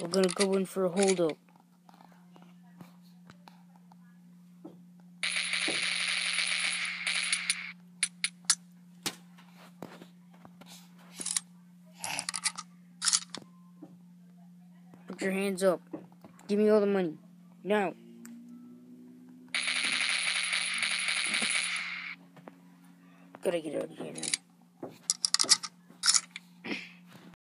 We're gonna go in for a holdup. Put your hands up. Give me all the money. Now. Gotta get out of here now.